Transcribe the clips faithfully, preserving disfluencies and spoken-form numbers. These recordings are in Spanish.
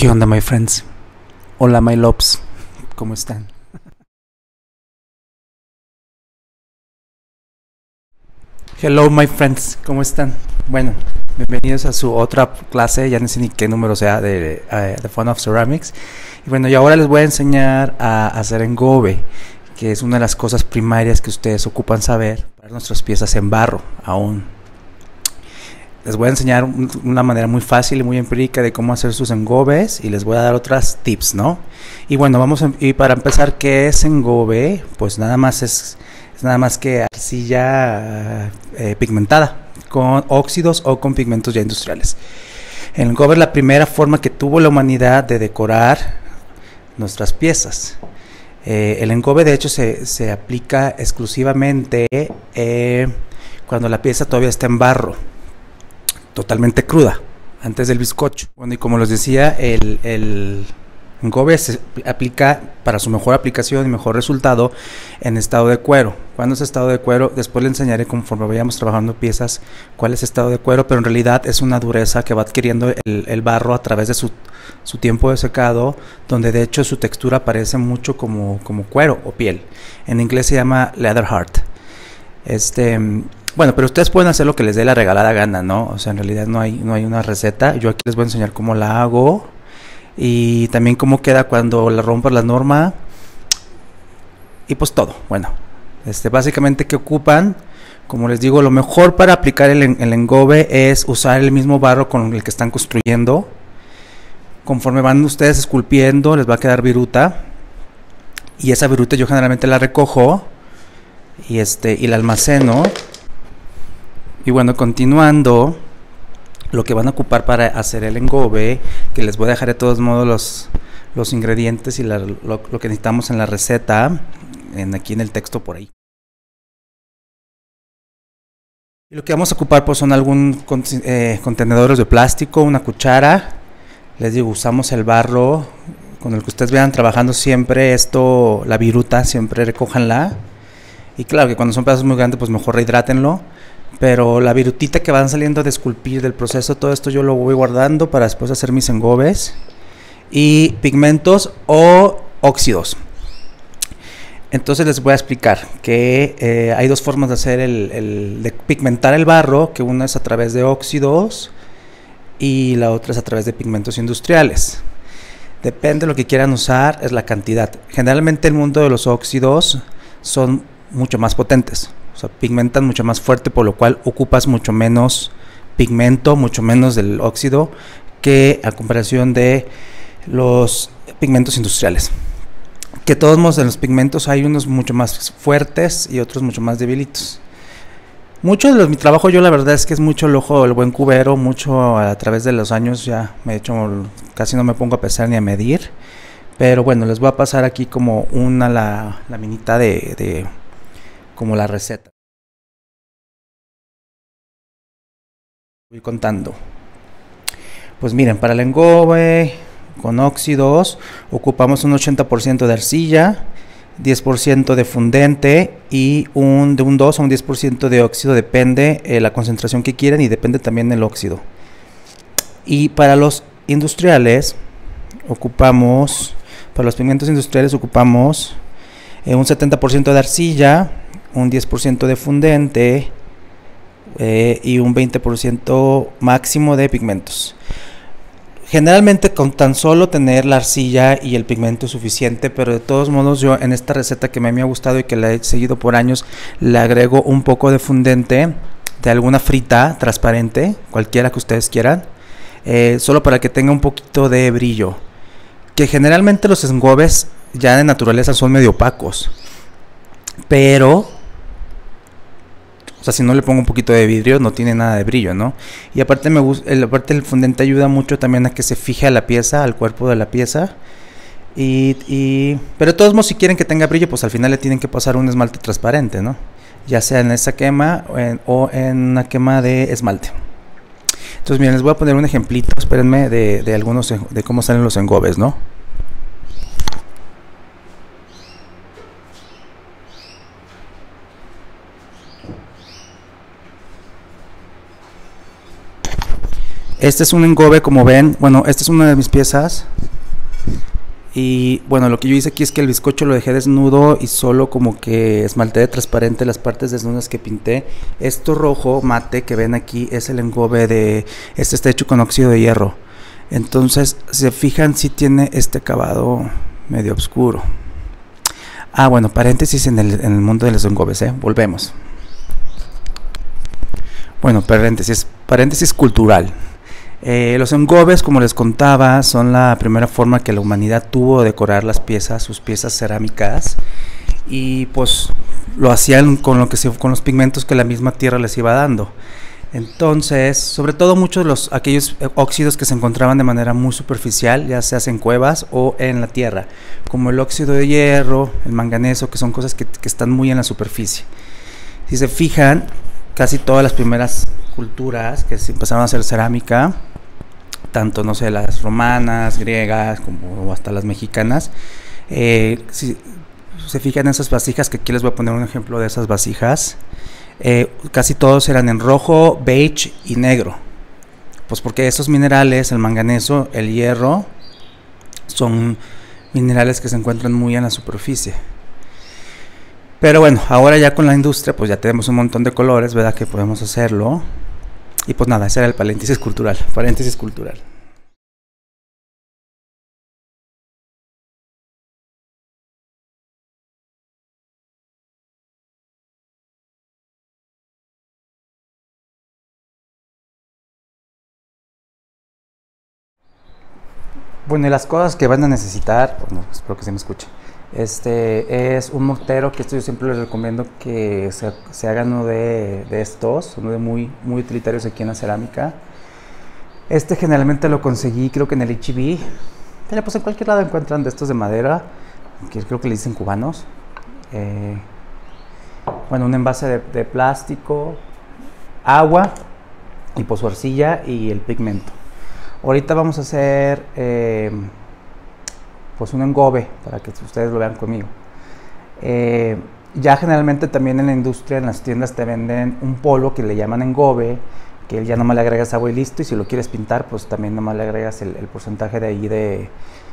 ¿Qué onda, my friends? Hola, my loves. ¿Cómo están? Hello, my friends. ¿Cómo están? Bueno, bienvenidos a su otra clase. Ya no sé ni qué número sea de uh, The Fun of Ceramics. Y bueno, y ahora les voy a enseñar a hacer engobe, que es una de las cosas primarias que ustedes ocupan saber para nuestras piezas en barro aún. Les voy a enseñar un, una manera muy fácil y muy empírica de cómo hacer sus engobes y les voy a dar otras tips, ¿no? Y bueno, vamos a, y para empezar, ¿qué es engobe? Pues nada más es, es nada más que arcilla eh, pigmentada con óxidos o con pigmentos ya industriales. El engobe es la primera forma que tuvo la humanidad de decorar nuestras piezas. Eh, el engobe de hecho se, se aplica exclusivamente eh, cuando la pieza todavía está en barro, totalmente cruda, antes del bizcocho. Bueno, y como les decía, el, el engobe se aplica para su mejor aplicación y mejor resultado en estado de cuero. ¿Cuándo es estado de cuero? Después le enseñaré conforme vayamos trabajando piezas cuál es estado de cuero, pero en realidad es una dureza que va adquiriendo el, el barro a través de su, su tiempo de secado, donde de hecho su textura parece mucho como, como cuero o piel. En inglés se llama leather hard. Este... Bueno, pero ustedes pueden hacer lo que les dé la regalada gana, ¿no? O sea, en realidad no hay, no hay una receta. Yo aquí les voy a enseñar cómo la hago y también cómo queda cuando la rompas la norma y pues todo. Bueno, este, básicamente que ocupan, como les digo, lo mejor para aplicar el, el engobe es usar el mismo barro con el que están construyendo. Conforme van ustedes esculpiendo, les va a quedar viruta y esa viruta yo generalmente la recojo y, este, y la almaceno. Y bueno, continuando, lo que van a ocupar para hacer el engobe, que les voy a dejar de todos modos los, los ingredientes y la, lo, lo que necesitamos en la receta, en, aquí en el texto por ahí. Y lo que vamos a ocupar pues son algún eh, contenedores de plástico, una cuchara. Les digo, usamos el barro con el que ustedes vean trabajando siempre esto, la viruta, siempre recójanla. Y claro que cuando son pedazos muy grandes pues mejor rehidrátenlo. Pero la virutita que van saliendo de esculpir del proceso, todo esto yo lo voy guardando para después hacer mis engobes. Y pigmentos o óxidos. Entonces les voy a explicar que eh, hay dos formas de hacer el, el de pigmentar el barro, que una es a través de óxidos y la otra es a través de pigmentos industriales. Depende de lo que quieran usar, es la cantidad. Generalmente el mundo de los óxidos son mucho más potentes. O sea, pigmentan mucho más fuerte, por lo cual ocupas mucho menos pigmento, mucho menos del óxido, que a comparación de los pigmentos industriales. Que todos modos en los pigmentos hay unos mucho más fuertes y otros mucho más debilitos. Mucho de los, mi trabajo yo la verdad es que es mucho el ojo del buen cubero, mucho a través de los años ya me he hecho, casi no me pongo a pesar ni a medir. Pero bueno, les voy a pasar aquí como una la, la minita de... de como la receta. Voy contando. Pues miren, para el engobe con óxidos ocupamos un ochenta por ciento de arcilla, diez por ciento de fundente y un, de un dos a un diez por ciento de óxido, depende eh, la concentración que quieran y depende también del óxido. Y para los industriales ocupamos, para los pigmentos industriales ocupamos eh, un setenta por ciento de arcilla, un diez por ciento de fundente eh, y un veinte por ciento máximo de pigmentos. Generalmente con tan solo tener la arcilla y el pigmento es suficiente, pero de todos modos yo en esta receta que me, me ha gustado y que la he seguido por años, le agrego un poco de fundente de alguna frita transparente, cualquiera que ustedes quieran, eh, solo para que tenga un poquito de brillo, que generalmente los engobes ya de naturaleza son medio opacos, pero o sea, si no le pongo un poquito de vidrio, no tiene nada de brillo, ¿no? Y aparte me gusta, el, aparte el fundente ayuda mucho también a que se fije a la pieza, al cuerpo de la pieza. Y, y, pero de todos modos, si quieren que tenga brillo, pues al final le tienen que pasar un esmalte transparente, ¿no? Ya sea en esa quema o en, o en una quema de esmalte. Entonces, miren, les voy a poner un ejemplito, espérenme, de, de algunos, de cómo salen los engobes, ¿no? Este es un engobe, como ven. Bueno, esta es una de mis piezas. Y bueno, lo que yo hice aquí es que el bizcocho lo dejé desnudo y solo como que esmalté de transparente las partes desnudas que pinté. Esto rojo mate que ven aquí es el engobe de... Este está hecho con óxido de hierro. Entonces, si se fijan, sí tiene este acabado medio oscuro. Ah, bueno, paréntesis en el, en el mundo de los engobes, ¿eh? Volvemos. Bueno, paréntesis, paréntesis cultural. Eh, los engobes, como les contaba, son la primera forma que la humanidad tuvo de decorar las piezas, sus piezas cerámicas, y pues lo hacían con, lo que se, con los pigmentos que la misma tierra les iba dando. Entonces, sobre todo muchos de los aquellos óxidos que se encontraban de manera muy superficial, ya sea en cuevas o en la tierra, como el óxido de hierro, el manganeso, que son cosas que, que están muy en la superficie. Si se fijan, casi todas las primeras culturas que se empezaron a hacer cerámica, tanto, no sé, las romanas, griegas, como hasta las mexicanas, eh, si se fijan en esas vasijas, que aquí les voy a poner un ejemplo de esas vasijas, eh, casi todos eran en rojo, beige y negro, pues porque esos minerales, el manganeso, el hierro, son minerales que se encuentran muy en la superficie. Pero bueno, ahora ya con la industria, pues ya tenemos un montón de colores, ¿verdad? Que podemos hacerlo. Y pues nada, ese era el paréntesis cultural. Paréntesis cultural. Bueno, y las cosas que van a necesitar, bueno, espero que se me escuche. Este es un mortero, que esto yo siempre les recomiendo que se, se hagan uno de, de estos, uno de muy, muy utilitarios aquí en la cerámica. Este generalmente lo conseguí, creo que en el H E B. Pues en cualquier lado encuentran de estos de madera, que creo que le dicen cubanos. Eh, bueno, un envase de, de plástico, agua y pues su arcilla y el pigmento. Ahorita vamos a hacer eh, pues un engobe para que ustedes lo vean conmigo. Eh, ya generalmente también en la industria, en las tiendas te venden un polvo que le llaman engobe, que ya nomás le agregas agua y listo, y si lo quieres pintar pues también nomás le agregas el, el porcentaje de ahí de,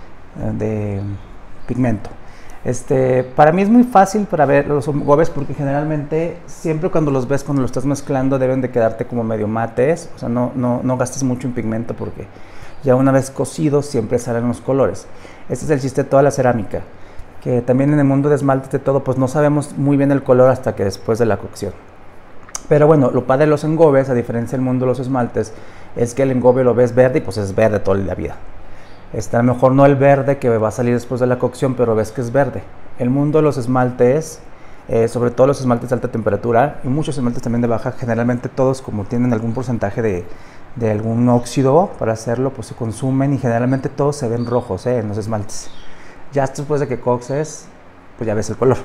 de pigmento. Este, para mí es muy fácil para ver los engobes porque generalmente siempre cuando los ves, cuando lo estás mezclando, deben de quedarte como medio mates, o sea, no, no, no gastes mucho en pigmento porque ya una vez cocidos siempre salen los colores. Este es el chiste de toda la cerámica, que también en el mundo de esmaltes de todo, pues no sabemos muy bien el color hasta que después de la cocción. Pero bueno, lo padre de los engobes, a diferencia del mundo de los esmaltes, es que el engobe lo ves verde y pues es verde toda la vida. Está a lo mejor no el verde que va a salir después de la cocción, pero ves que es verde. El mundo de los esmaltes, eh, sobre todo los esmaltes de alta temperatura y muchos esmaltes también de baja, generalmente todos como tienen algún porcentaje de, de algún óxido para hacerlo, pues se consumen y generalmente todos se ven rojos eh, en los esmaltes. Ya después de que coces, pues ya ves el color.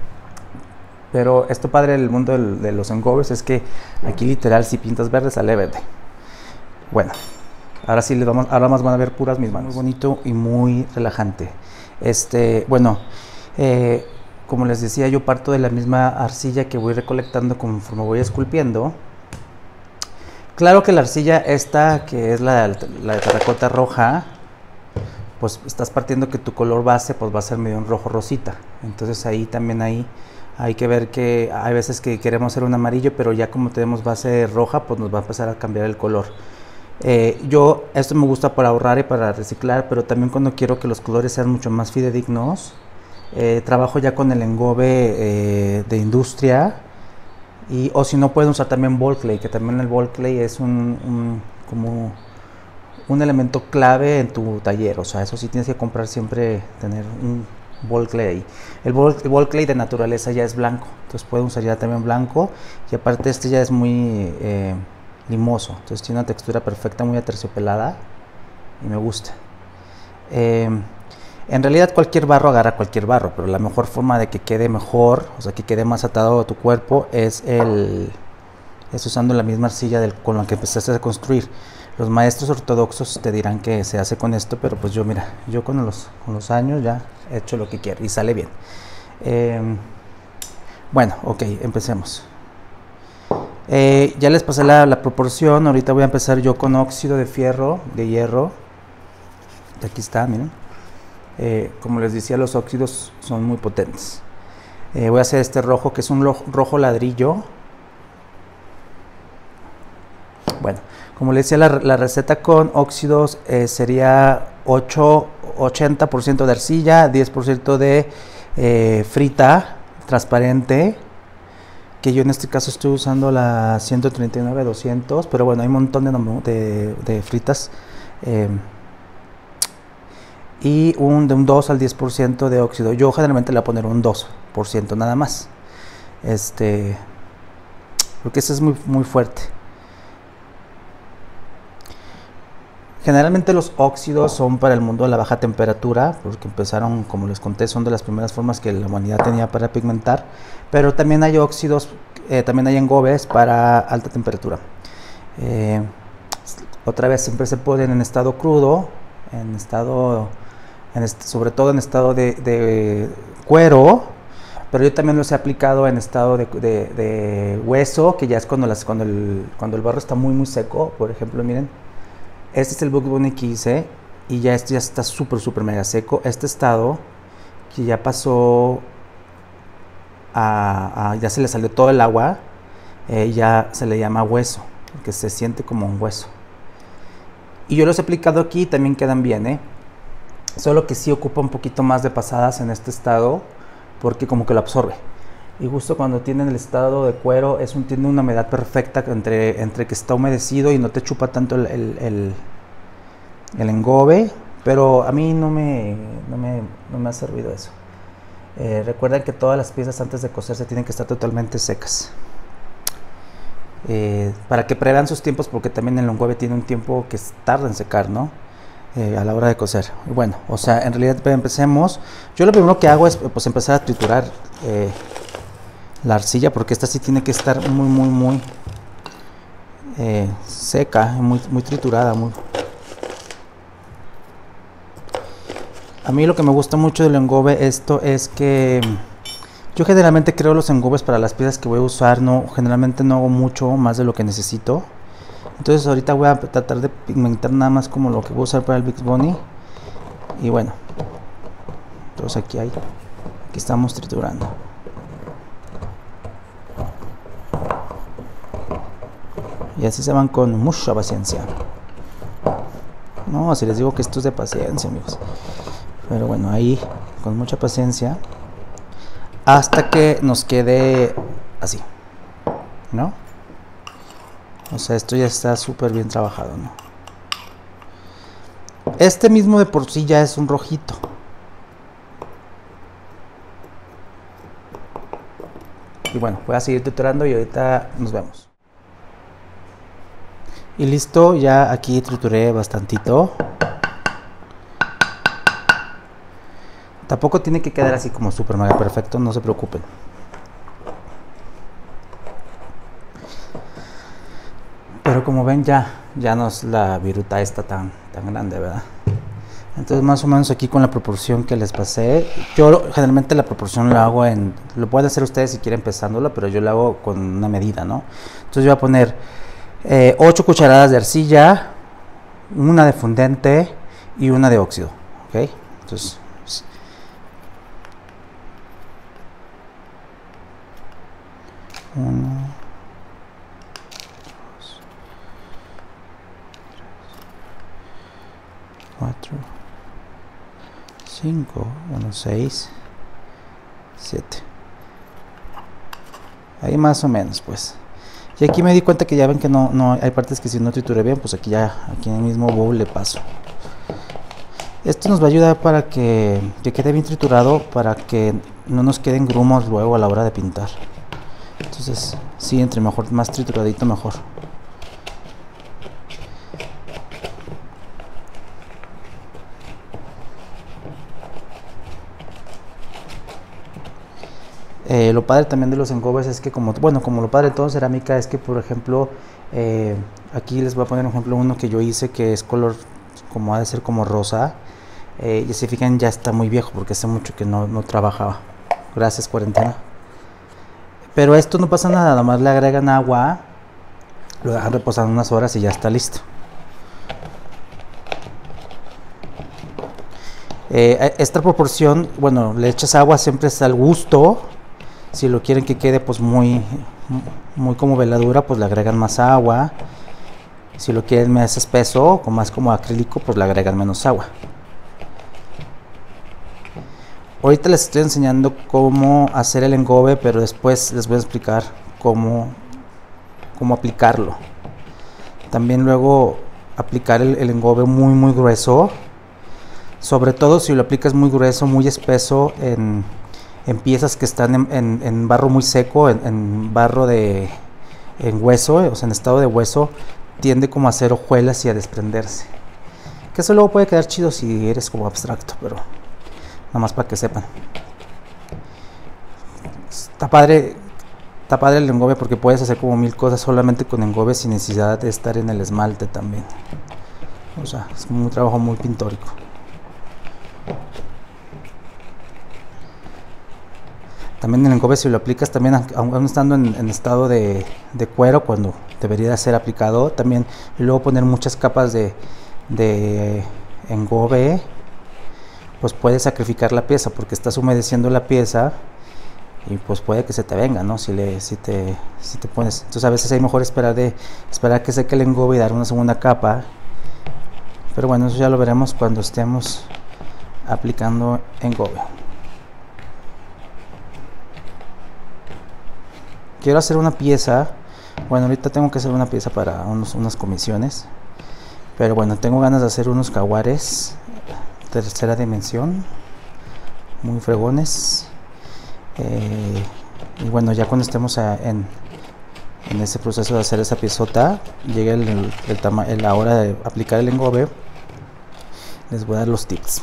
Pero esto padre del mundo del, de los engobes es que aquí literal si pintas verde sale verde. Bueno. Ahora sí, les vamos, ahora más van a ver puras mis manos. Muy bonito y muy relajante. Este, bueno, eh, como les decía, yo parto de la misma arcilla que voy recolectando conforme voy esculpiendo. Claro que la arcilla esta, que es la, la de terracota roja, pues estás partiendo que tu color base pues va a ser medio en rojo rosita. Entonces ahí también ahí hay que ver que hay veces que queremos hacer un amarillo, pero ya como tenemos base roja, pues nos va a empezar a cambiar el color. Eh, yo, esto me gusta para ahorrar y para reciclar, pero también cuando quiero que los colores sean mucho más fidedignos, eh, trabajo ya con el engobe eh, de industria, y, o si no pueden usar también ball clay, que también el ball clay es un, un, como un elemento clave en tu taller. O sea, eso sí tienes que comprar siempre, tener un ball clay ahí. El ball, el ball clay de naturaleza ya es blanco, entonces pueden usar ya también blanco, y aparte este ya es muy... Eh, limoso, entonces tiene una textura perfecta, muy aterciopelada y me gusta. Eh, en realidad cualquier barro agarra cualquier barro, pero la mejor forma de que quede mejor, o sea que quede más atado a tu cuerpo, es el es usando la misma arcilla del, con la que empezaste a construir. Los maestros ortodoxos te dirán que se hace con esto, pero pues yo mira, yo con los, con los años ya he hecho lo que quiero y sale bien. Eh, bueno, ok, empecemos. Eh, ya les pasé la, la proporción. Ahorita voy a empezar yo con óxido de fierro, de hierro. Aquí está, miren. Eh, como les decía, los óxidos son muy potentes. Eh, voy a hacer este rojo, que es un rojo ladrillo. Bueno, como les decía, la, la receta con óxidos eh, sería ocho, ochenta por ciento de arcilla, diez por ciento de eh, frita transparente, que yo en este caso estoy usando la ciento treinta y nueve doscientos, pero bueno, hay un montón de, de, de fritas. Eh, y un, de un dos al diez por ciento de óxido. Yo generalmente le voy a poner un dos por ciento nada más, este, porque ese es muy, muy fuerte. Generalmente los óxidos son para el mundo de la baja temperatura, porque empezaron, como les conté, son de las primeras formas que la humanidad tenía para pigmentar, pero también hay óxidos, eh, también hay engobes para alta temperatura. Eh, otra vez, siempre se ponen en estado crudo, en estado, en este, sobre todo en estado de, de cuero, pero yo también los he aplicado en estado de, de, de hueso, que ya es cuando, las, cuando, el, cuando el barro está muy muy seco. Por ejemplo, miren, este es el Bugs Bunny que hice y ya este ya está súper súper mega seco. Este estado que ya pasó a, a ya se le salió todo el agua, eh, ya se le llama hueso, que se siente como un hueso. Y yo los he aplicado aquí y también quedan bien, ¿eh? Solo que sí ocupa un poquito más de pasadas en este estado, porque como que lo absorbe. Y justo cuando tienen el estado de cuero, es un, tiene una humedad perfecta entre, entre que está humedecido y no te chupa tanto el, el, el, el engobe. Pero a mí no me, no me, no me ha servido eso. Eh, recuerden que todas las piezas antes de coserse tienen que estar totalmente secas. Eh, para que prevean sus tiempos, porque también el engobe tiene un tiempo que tarda en secar, ¿no? Eh, a la hora de coser. Bueno, o sea, en realidad empecemos. Yo lo primero que hago es pues empezar a triturar eh, la arcilla, porque esta sí tiene que estar muy muy muy eh, seca, muy, muy triturada. Muy... A mí lo que me gusta mucho del engobe esto es que yo generalmente creo los engobes para las piezas que voy a usar. No, generalmente no hago mucho más de lo que necesito. Entonces ahorita voy a tratar de pigmentar nada más como lo que voy a usar para el Bugs Bunny. Y bueno, entonces aquí hay, aquí estamos triturando. Y así se van con mucha paciencia. No, si les digo que esto es de paciencia, amigos. Pero bueno, ahí con mucha paciencia hasta que nos quede así, ¿no? O sea, esto ya está súper bien trabajado, ¿no? Este mismo de por sí ya es un rojito. Y bueno, voy a seguir triturando y ahorita nos vemos. Y listo, ya aquí trituré bastantito. Tampoco tiene que quedar así como súper mega perfecto, no se preocupen. Pero como ven, ya, ya no es la viruta esta tan, tan grande, ¿verdad? Entonces más o menos aquí con la proporción que les pasé. Yo generalmente la proporción la hago en... Lo pueden hacer ustedes si quieren pesándolo, pero yo lo hago con una medida, ¿no? Entonces yo voy a poner eh, ocho cucharadas de arcilla, una de fundente y una de óxido, ¿ok? Entonces... uno, dos, cuatro, cinco, uno, seis, siete. Ahí más o menos, pues. Y aquí me di cuenta que ya ven que no, no hay partes que si no trituré bien, pues aquí ya, aquí en el mismo bowl le paso. Esto nos va a ayudar para que, que quede bien triturado, para que no nos queden grumos luego a la hora de pintar. Entonces, sí, entre mejor, más trituradito mejor. Eh, lo padre también de los engobes es que como, bueno, como lo padre de todo cerámica es que, por ejemplo, eh, aquí les voy a poner un ejemplo, uno que yo hice que es color, como ha de ser como rosa. Eh, y si fijan ya está muy viejo porque hace mucho que no, no trabajaba. Gracias, cuarentena. Pero esto no pasa nada, nomás le agregan agua Lo dejan reposando unas horas y ya está listo. Eh, esta proporción, bueno, le echas agua, siempre es al gusto. Si lo quieren que quede pues muy, muy como veladura, pues le agregan más agua. Si lo quieren más espeso o más como acrílico, pues le agregan menos agua. Ahorita les estoy enseñando cómo hacer el engobe, pero después les voy a explicar cómo, cómo aplicarlo. También luego aplicar el, el engobe muy muy grueso. Sobre todo si lo aplicas muy grueso, muy espeso en, en piezas que están en, en, en barro muy seco, en, en barro de en hueso, o sea en estado de hueso, tiende como a hacer hojuelas y a desprenderse. Que eso luego puede quedar chido si eres como abstracto, pero nada más para que sepan. Está padre, está padre el engobe porque puedes hacer como mil cosas solamente con engobe sin necesidad de estar en el esmalte también. O sea, es un trabajo muy pintórico. También el engobe si lo aplicas también aún estando en, en estado de, de cuero, cuando debería ser aplicado también, y luego poner muchas capas de, de engobe, pues puedes sacrificar la pieza porque estás humedeciendo la pieza y pues puede que se te venga, ¿no? Si, le, si, te, si te pones, entonces a veces hay mejor esperar de esperar que seque el engobe y dar una segunda capa, pero bueno, eso ya lo veremos cuando estemos aplicando engobe. Quiero hacer una pieza, bueno ahorita tengo que hacer una pieza para unos, unas comisiones, pero bueno, tengo ganas de hacer unos jaguares tercera dimensión, muy fregones, eh, y bueno, ya cuando estemos a, en, en ese proceso de hacer esa piezota, llegue el, el, el, el, la hora de aplicar el engobe, les voy a dar los tips.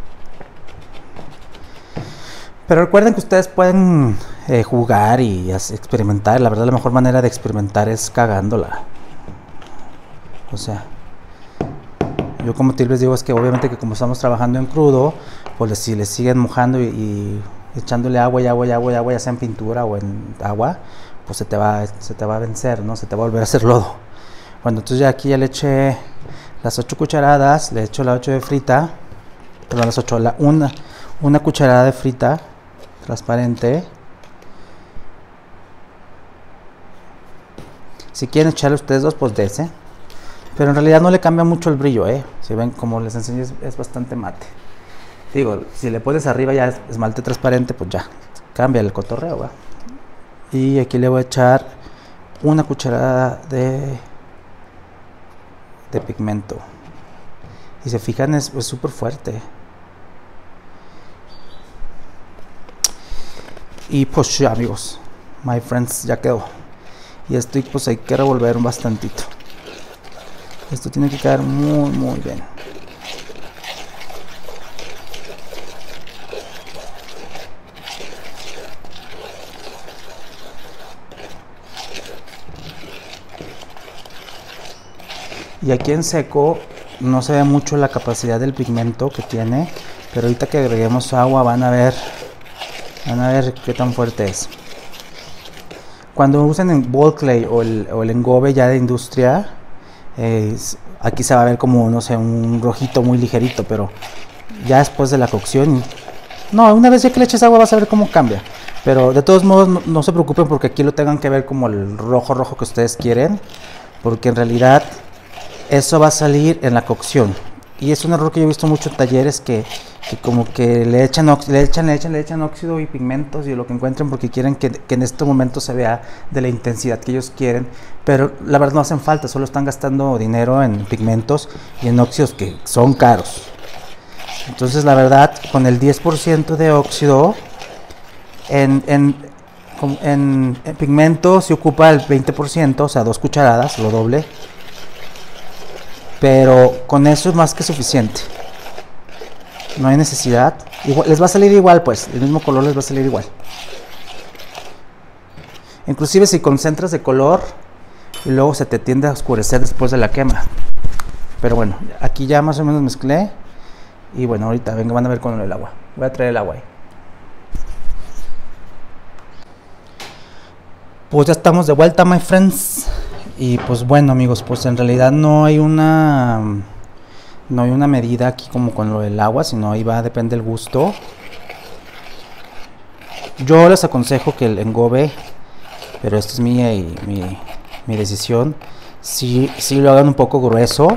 Pero recuerden que ustedes pueden eh, jugar y experimentar. La verdad, la mejor manera de experimentar es cagándola. O sea, yo como te les digo es que obviamente que como estamos trabajando en crudo, pues si les siguen mojando y, y echándole agua y agua y agua y agua, ya sea en pintura o en agua, pues se te va, se te va a vencer, ¿no? Se te va a volver a hacer lodo. Bueno, entonces ya aquí ya le eché las ocho cucharadas, le echo la ocho de frita, perdón, las ocho, la una, una cucharada de frita transparente. Si quieren echarle ustedes dos, pues dese, pero en realidad no le cambia mucho el brillo, eh. Si ven, como les enseñé, es, es bastante mate. Digo, si le pones arriba ya es esmalte transparente, pues ya cambia el cotorreo, ¿va? Y aquí le voy a echar una cucharada de de pigmento, y se fijan, es súper fuerte. Y pues ya, amigos, my friends, ya quedó. Y esto pues hay que revolver un bastantito. Esto tiene que quedar muy muy bien. Y aquí en seco no se ve mucho la capacidad del pigmento que tiene, pero ahorita que agreguemos agua van a ver van a ver qué tan fuerte es. Cuando usen el ball clay o el, o el engobe ya de industria, eh, aquí se va a ver como, no sé, un rojito muy ligerito, pero ya después de la cocción, no, una vez ya que le eches agua vas a ver cómo cambia. Pero de todos modos no, no se preocupen porque aquí lo tengan que ver como el rojo rojo que ustedes quieren, porque en realidad eso va a salir en la cocción. Y es un error que yo he visto mucho en talleres que, que como que le echan, le echan, le echan, le echan óxido y pigmentos y lo que encuentren porque quieren que, que en este momento se vea de la intensidad que ellos quieren. Pero la verdad no hacen falta, solo están gastando dinero en pigmentos y en óxidos que son caros. Entonces la verdad, con el diez por ciento de óxido en, en, en, en pigmento se ocupa el veinte por ciento, o sea, dos cucharadas, lo doble. Pero con eso es más que suficiente. No hay necesidad. Igual, les va a salir igual, pues. El mismo color les va a salir igual. Inclusive si concentras de color y luego se te tiende a oscurecer después de la quema. Pero bueno, aquí ya más o menos mezclé. Y bueno, ahorita venga, van a ver con el agua. Voy a traer el agua ahí. Pues ya estamos de vuelta, my friends. Y pues bueno, amigos, pues en realidad no hay una no hay una medida aquí como con lo del agua, sino ahí va, depende del gusto. Yo les aconsejo que el engobe, pero esto es mía y mi, mi decisión, si, si lo hagan un poco grueso,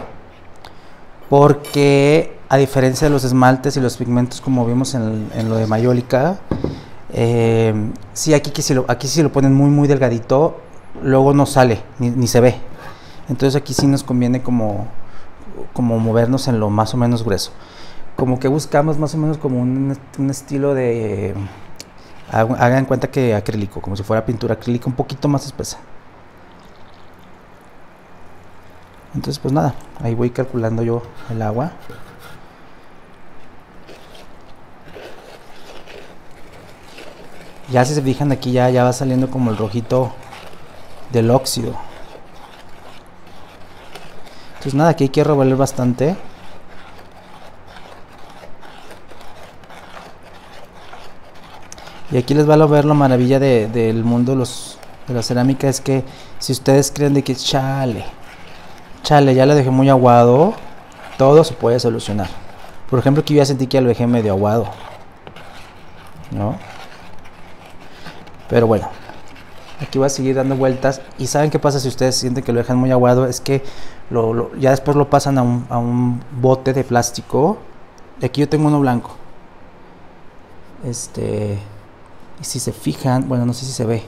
porque a diferencia de los esmaltes y los pigmentos como vimos en, en lo de Mayólica, eh, sí, aquí, aquí, si lo, aquí si lo ponen muy muy delgadito, luego no sale, ni, ni se ve. Entonces aquí sí nos conviene como, como movernos en lo más o menos grueso. Como que buscamos más o menos como un, un estilo de... Hagan cuenta que acrílico, como si fuera pintura acrílica un poquito más espesa. Entonces pues nada, ahí voy calculando yo el agua. Ya si se fijan aquí ya, ya va saliendo como el rojito del óxido. Entonces nada, aquí hay que revolver bastante. Y aquí les va a ver la maravilla de, del mundo de, los, de la cerámica, es que si ustedes creen de que chale, chale, ya lo dejé muy aguado, todo se puede solucionar. Por ejemplo, aquí yo ya sentí que ya lo dejé medio aguado, ¿no? Pero bueno, aquí voy a seguir dando vueltas. Y ¿saben qué pasa si ustedes sienten que lo dejan muy aguado? Es que lo, lo, ya después lo pasan a un, a un bote de plástico. Y aquí yo tengo uno blanco. Este... Y si se fijan, bueno, no sé si se ve.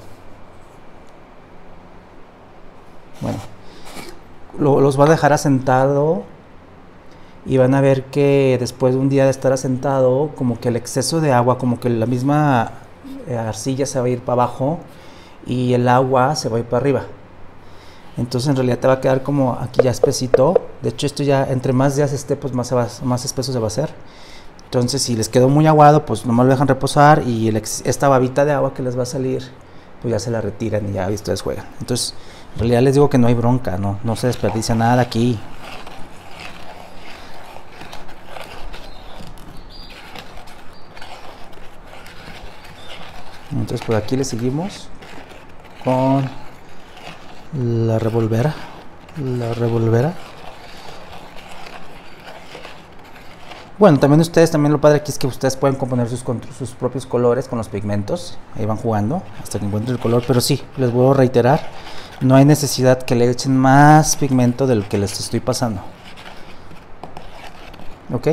Bueno, lo, los va a dejar asentado. Y van a ver que después de un día de estar asentado, como que el exceso de agua, como que la misma arcilla se va a ir para abajo y el agua se va a ir para arriba. Entonces en realidad te va a quedar como aquí ya espesito. De hecho esto ya entre más días esté, pues más, se va, más espeso se va a hacer. Entonces si les quedó muy aguado, pues nomás lo dejan reposar y el ex, esta babita de agua que les va a salir, pues ya se la retiran y ya ustedes juegan. Entonces en realidad les digo que no hay bronca, no, no se desperdicia nada aquí. Entonces por aquí le seguimos con la revolvera, la revolvera. Bueno, también ustedes, también lo padre aquí es que ustedes pueden componer sus, sus propios colores con los pigmentos. Ahí van jugando hasta que encuentren el color. Pero sí, les vuelvo a reiterar, no hay necesidad que le echen más pigmento del que les estoy pasando. ¿Ok?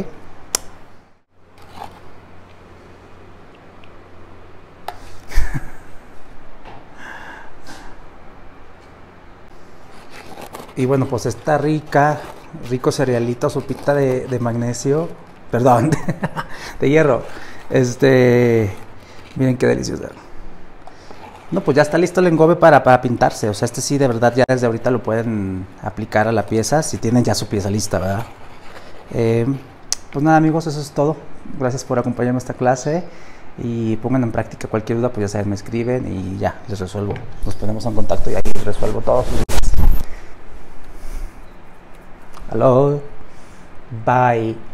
Y bueno, pues está rica, rico cerealito, sopita de, de magnesio, perdón, de, de hierro. Este, miren qué delicioso. No, pues ya está listo el engobe para, para pintarse. O sea, este sí, de verdad, ya desde ahorita lo pueden aplicar a la pieza, si tienen ya su pieza lista, ¿verdad? Eh, pues nada, amigos, eso es todo. Gracias por acompañarme a esta clase. Y pongan en práctica cualquier duda, pues ya saben, me escriben y ya, les resuelvo. Nos ponemos en contacto y ahí les resuelvo todos sus dudas. Hello, bye.